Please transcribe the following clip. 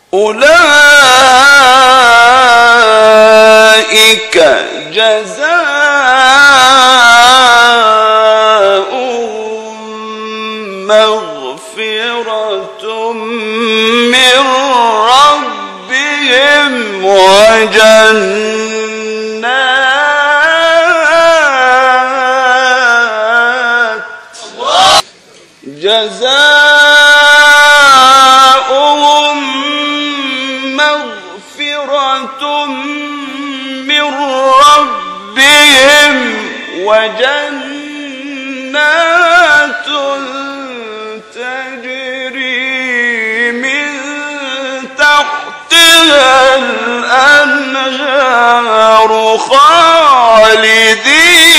أولئك جزاؤهم مغفرة من ربهم جزاؤهم مغفرة من ربهم وجنات تجري من تحتها الأنهار خالدين